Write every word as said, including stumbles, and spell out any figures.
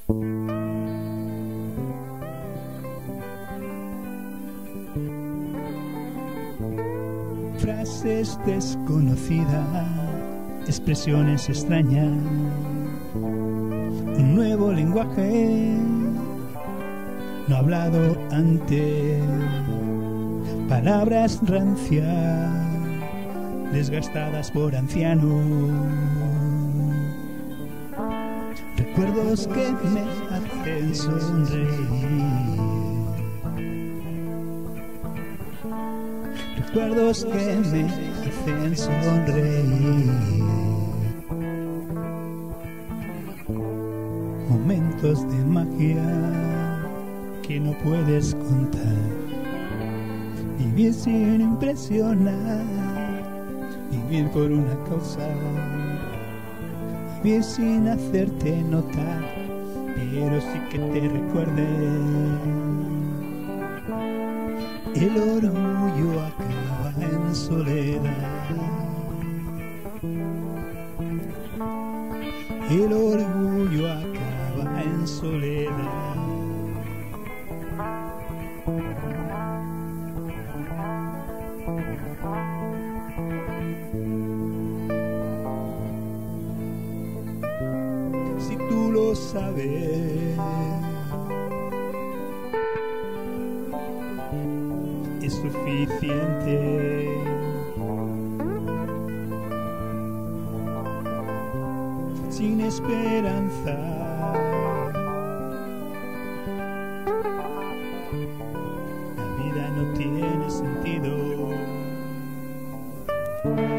Frases desconocidas, expresiones extrañas, un nuevo lenguaje no hablado antes, palabras rancias, desgastadas por ancianos, recuerdos que me hacen sonreír, recuerdos que me hacen sonreír, momentos de magia que no puedes contar, vivir sin impresionar, vivir por una causa, vivir sin hacerte notar, pero sí que te recuerde. El orgullo acaba en soledad, el orgullo acaba en soledad. Si tú lo sabes, es suficiente. Sin esperanza, la vida no tiene sentido.